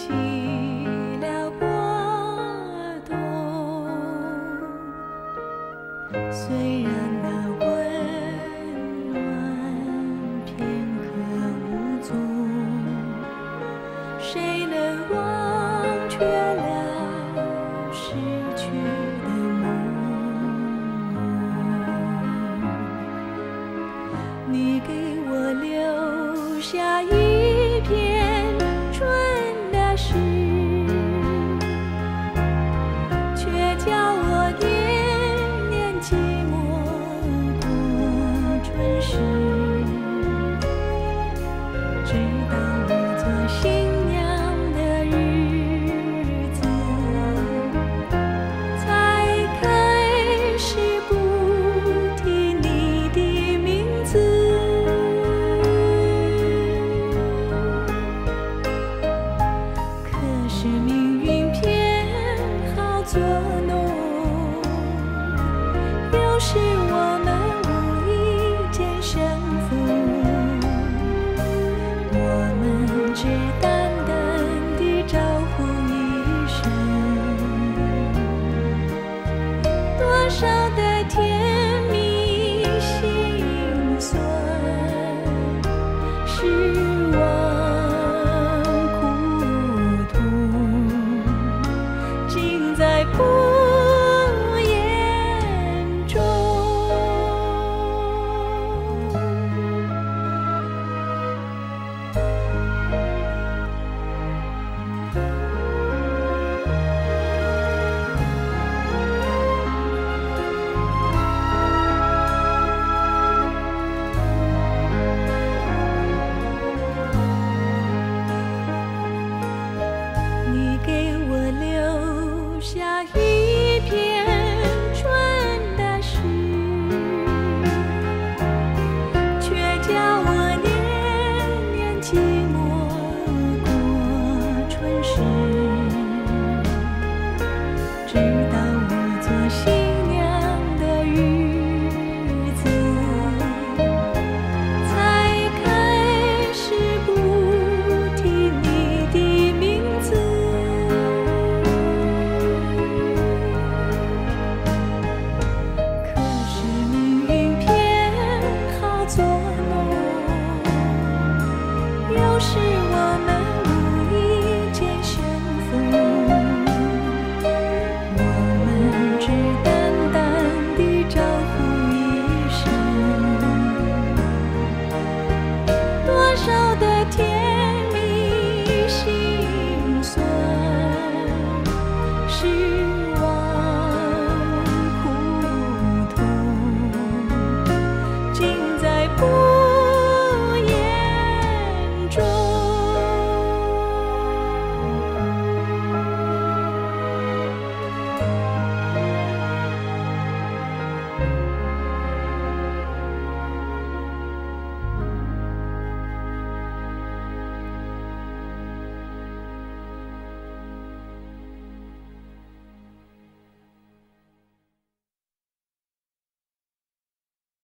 起了波动。虽然那温暖片刻无踪，谁能忘却了逝去的梦？你给我留下一片春的诗，却叫我念念寂寞过春时。直到我做新娘的日子，才开始不提你的名字。可是命运偏好作弄，有时我们无意间相逢，我们只淡淡地招呼一声，多少的甜蜜心酸，失望苦痛，尽在不言中。你给我留下一片春的诗，却叫我念念寂寞过春时。